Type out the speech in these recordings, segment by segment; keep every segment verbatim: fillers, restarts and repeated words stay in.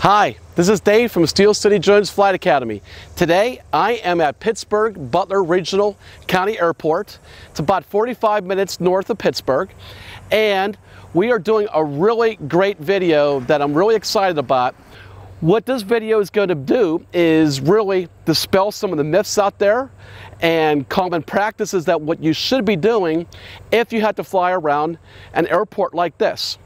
Hi, this is Dave from Steel City Drones Flight Academy. Today I am at Pittsburgh Butler Regional County Airport. It's about forty-five minutes north of Pittsburgh, and we are doing a really great video that I'm really excited about. What this video is going to do is really dispel some of the myths out there and common practices that what you should be doing if you had to fly around an airport like this.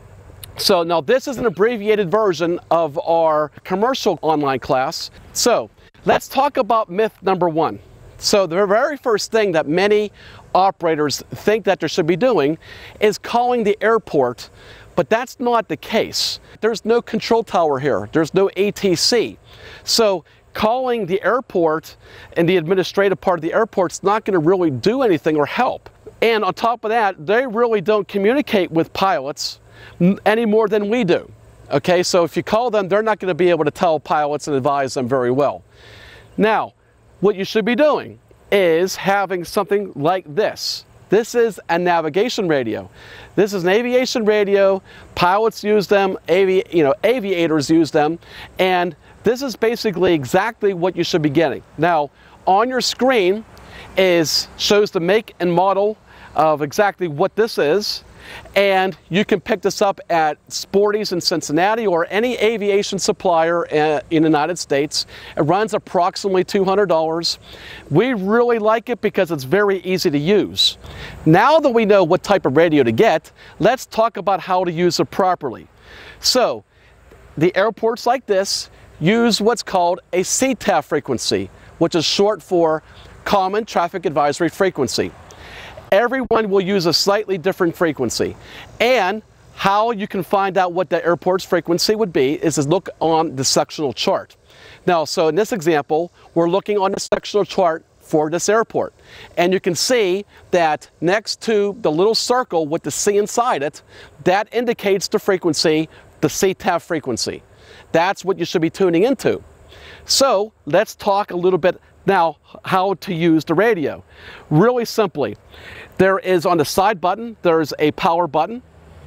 So now this is an abbreviated version of our commercial online class. So let's talk about myth number one. So the very first thing that many operators think that they should be doing is calling the airport, but that's not the case. There's no control tower here. There's no A T C. So calling the airport and the administrative part of the airport is not going to really do anything or help. And on top of that, they really don't communicate with pilots any more than we do. Okay, so if you call them, they're not going to be able to tell pilots and advise them very well. Now, what you should be doing is having something like this. This is a navigation radio. This is an aviation radio. Pilots use them, avi you know, aviators use them, and this is basically exactly what you should be getting. Now, on your screen is shows the make and model of exactly what this is. And you can pick this up at Sporty's in Cincinnati or any aviation supplier in the United States. It runs approximately two hundred dollars. We really like it because it's very easy to use. Now that we know what type of radio to get, let's talk about how to use it properly. So, the airports like this use what's called a C T A F frequency, which is short for Common Traffic Advisory Frequency. Everyone will use a slightly different frequency, and how you can find out what the airport's frequency would be is to look on the sectional chart. Now, so in this example, we're looking on the sectional chart for this airport, and you can see that next to the little circle with the C inside it, that indicates the frequency, the C T A F frequency. That's what you should be tuning into. So let's talk a little bit now how to use the radio. Really simply, there is on the side button, there's a power button,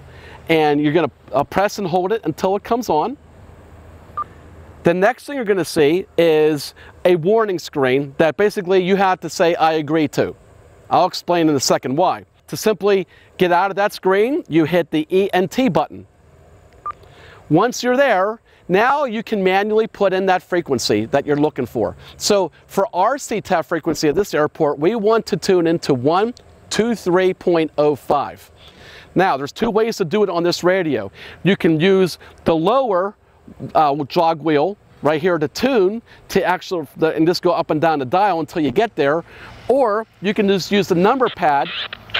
and you're going to uh, press and hold it until it comes on. The next thing you're going to see is a warning screen that basically you have to say, I agree to. I'll explain in a second why. To simply get out of that screen, you hit the E N T button. Once you're there, now you can manually put in that frequency that you're looking for. So for our C T A F frequency at this airport, we want to tune into one two three point oh five. Now, there's two ways to do it on this radio. You can use the lower uh, jog wheel right here to tune to actually, and just go up and down the dial until you get there, or you can just use the number pad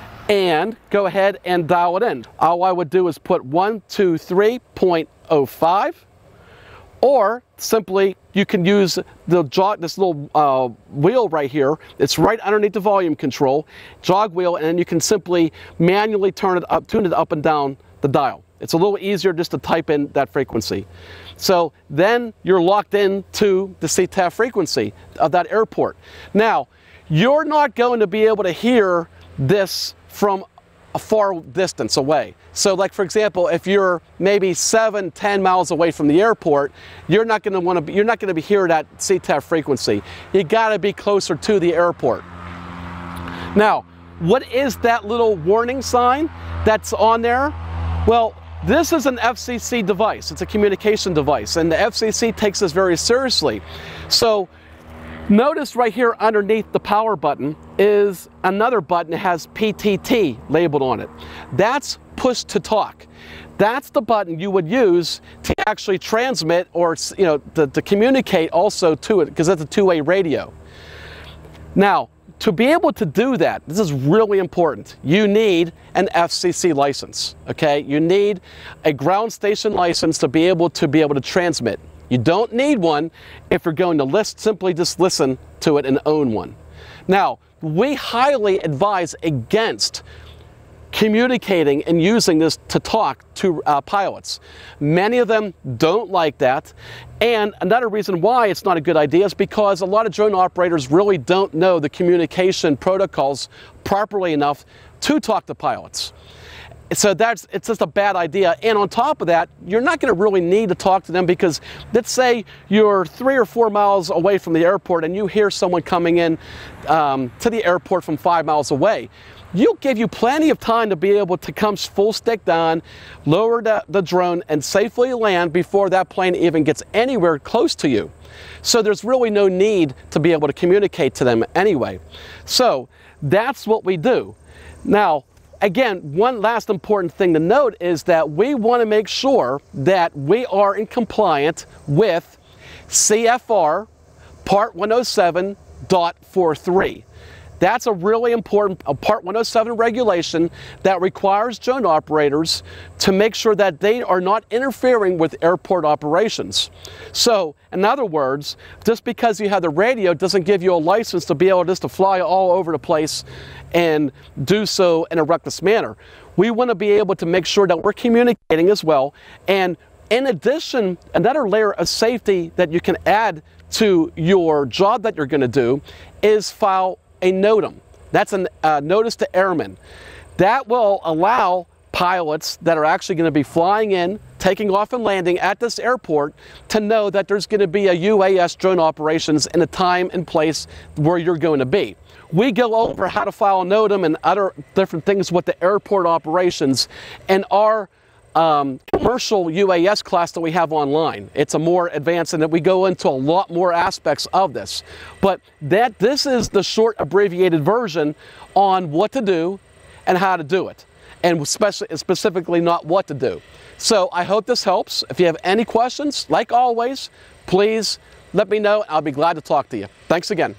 and go ahead and dial it in. All I would do is put one two three point oh five, or simply you can use the jog, this little uh, wheel right here. It's right underneath the volume control, jog wheel, and then you can simply manually turn it up, tune it up and down the dial. It's a little easier just to type in that frequency. So then you're locked in to the C T A F frequency of that airport. Now, you're not going to be able to hear this from a far distance away. So like, for example, if you're maybe seven, ten miles away from the airport, you're not going to want to be, you're not going to be hearing that C T A F frequency. You got to be closer to the airport. Now, what is that little warning sign that's on there? Well, this is an F C C device. It's a communication device, and the F C C takes this very seriously. So notice right here underneath the power button is another button that has P T T labeled on it. That's push to talk. That's the button you would use to actually transmit, or you know, to, to communicate also to it, because that's a two-way radio. Now, to be able to do that, this is really important. You need an F C C license. Okay, you need a ground station license to be able to be able to transmit. You don't need one if you're going to list, simply just listen to it and own one. Now, we highly advise against communicating and using this to talk to uh, pilots. Many of them don't like that, and another reason why it's not a good idea is because a lot of drone operators really don't know the communication protocols properly enough to talk to pilots. So that's, it's just a bad idea. And on top of that, you're not going to really need to talk to them, because let's say you're three or four miles away from the airport and you hear someone coming in um, to the airport from five miles away. You'll give you plenty of time to be able to come full stick down, lower the, the drone, and safely land before that plane even gets anywhere close to you. So there's really no need to be able to communicate to them anyway. So that's what we do. Now, again, one last important thing to note is that we want to make sure that we are in compliant with C F R Part one oh seven point forty-three. That's a really important a Part one oh seven regulation that requires drone operators to make sure that they are not interfering with airport operations. So, in other words, just because you have the radio doesn't give you a license to be able just to fly all over the place and do so in a reckless manner. We want to be able to make sure that we're communicating as well. And in addition, another layer of safety that you can add to your job that you're going to do is file a NOTAM. That's a uh, notice to airmen. That will allow pilots that are actually going to be flying in, taking off and landing at this airport to know that there's going to be a U A S drone operations in a time and place where you're going to be. We go over how to file a NOTAM and other different things with the airport operations and our Um, commercial U A S class that we have online. It's a more advanced, and that we go into a lot more aspects of this. But that this is the short abbreviated version on what to do and how to do it, and especially specifically not what to do. So I hope this helps. If you have any questions, like always, please let me know. I'll be glad to talk to you. Thanks again.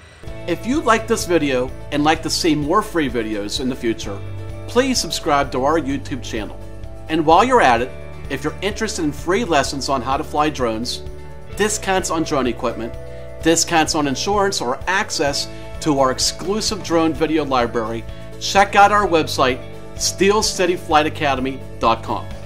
If you like this video and like to see more free videos in the future, please subscribe to our YouTube channel. And while you're at it, if you're interested in free lessons on how to fly drones, discounts on drone equipment, discounts on insurance, or access to our exclusive drone video library, check out our website, steel city flight academy dot com.